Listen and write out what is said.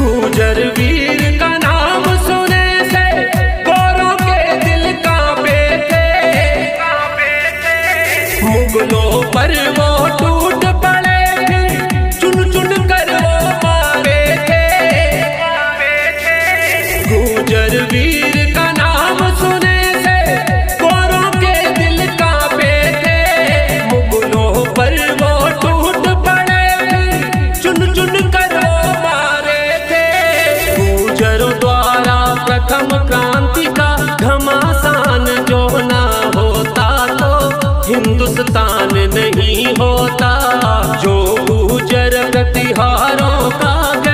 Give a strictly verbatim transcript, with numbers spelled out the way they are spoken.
गुर्जर वीर का नाम सुने से गोरों के दिल कांपे थे। मुगलों पर वो टूट पड़े थे, चुन चुन कर वो मारे थे। गुर्जर वीर का नाम सुने से गोरों के दिल कांपे थे। मुगलों पर वो टूट पड़े थे, चुन चुन कर वो मारे थे। गुर्जरों द्वारा प्रथम क्रांति का घमासान जो ना होता तो हिंदुस्तान नहीं होता। जो गुर्जर प्रतिहारों का